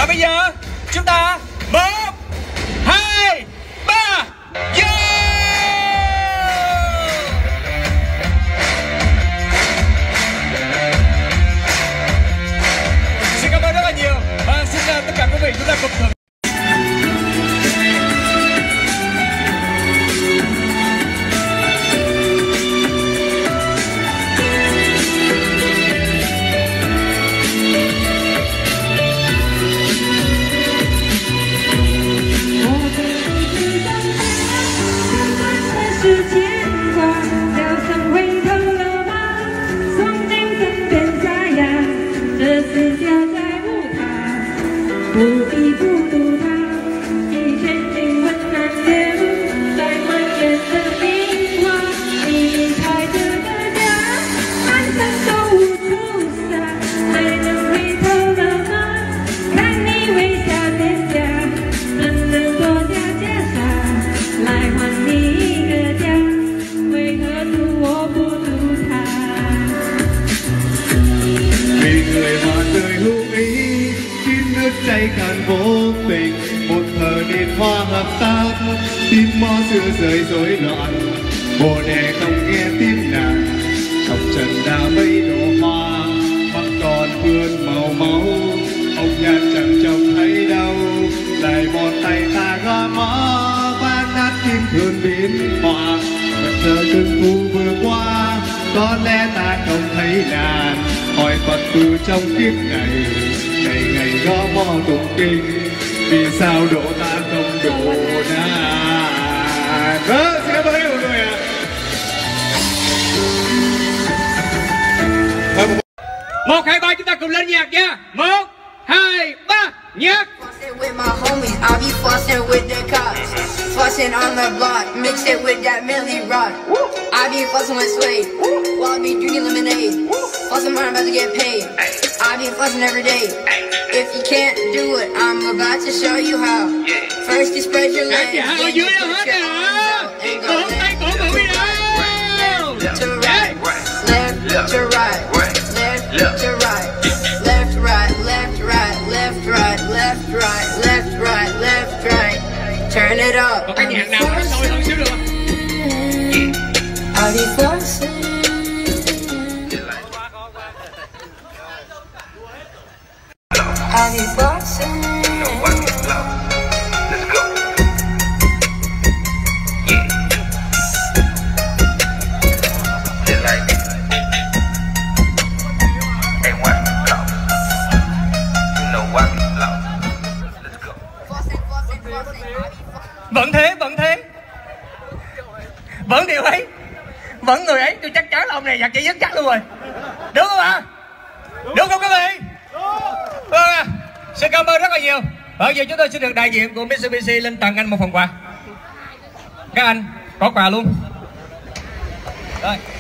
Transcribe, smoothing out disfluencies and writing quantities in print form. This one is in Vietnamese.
Và bây giờ chúng ta 1, 2, 3 vô. Xin cảm ơn rất là nhiều và xin tất cả quý vị chúng ta cùng thưởng. 不必不读它，一片经文难念，在蔓延的名画，你离开这个家，满身都无处撒，还能回头了吗？看你微笑脸颊，能多加介绍，来还你一个家，为何读我不读它？ vì người mà đời hữu ý nước cháy cạn vô tình một thời niên hoa hợp tác tim mo xưa rời rối loạn bồ đề không nghe tiếng nàng ngọc trần đã mây đổ hoa mắt còn vươn màu máu ông nhà chẳng trông thấy đâu lại một tay ta gõ mõ phá nát kim thường biến họa vật thờ từng thu vừa qua có lẽ ta không thấy nàng hỏi Phật từ trong kiếp này ngày ngày gõ mõ tụng kinh vì sao độ ta không độ nàng. Vâng, xin cảm ơn mọi người ạ. 1, 2, 3 chúng ta cùng lên nhạc nha. 1, 2, 3 nhạc. With my homies, I'll be flossing with the cops. Flossing on the block, mix it with that Millie Rock. I be flossing with Suede, while I be drinking lemonade. Flossing when I'm about to get paid. I be flossing every day. If you can't do it, I'm about to show you how. First you spread your legs, then you put your arms out and go left to right, left to right, left to right, left right, left right, left right, left right, left right, left right. Turn it up. Có cái nhạc nào nó sôi hơn xíu được không? I'll be flossing. I'll be flossing. Let's go. Yeah. Just like this. Hey, why we lost? You know why we lost. Let's go. Vẫn thế, vẫn thế. Vẫn điều ấy. Vẫn người ấy, tôi chắc chắn là ông này giặt chỉ dứt chắc luôn rồi. Đúng không ạ? Đúng không các vị? Vâng, xin cảm ơn rất là nhiều. Bây giờ chúng tôi xin được đại diện của Mitsubishi lên tặng anh một phần quà. Các anh có quà luôn. Rồi.